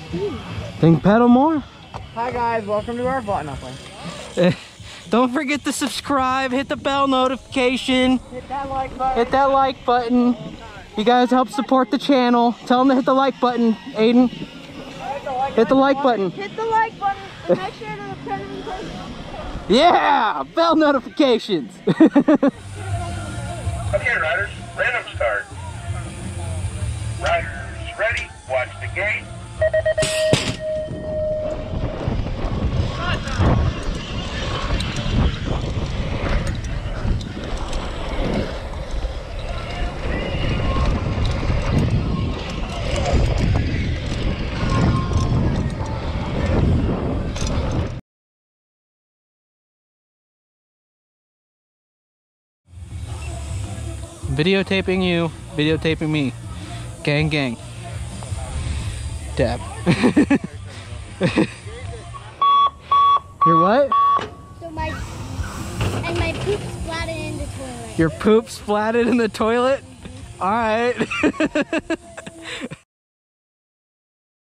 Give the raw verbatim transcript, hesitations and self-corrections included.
Then pedal more. Hi guys, welcome to our vlog. Not playing. Don't forget to subscribe, hit the bell notification, Hit that like button. hit that like button. You guys help support the channel. Tell them to hit the like button, Aiden. Hit the like button. Hit the like button and make sure to turn on post. Yeah, bell notifications. Okay, riders, random start. Riders ready, watch the gate. Videotaping you, videotaping me. Gang, gang. Dab. Your what? So my and my poop splatted in the toilet. Your poop splatted in the toilet? Alright.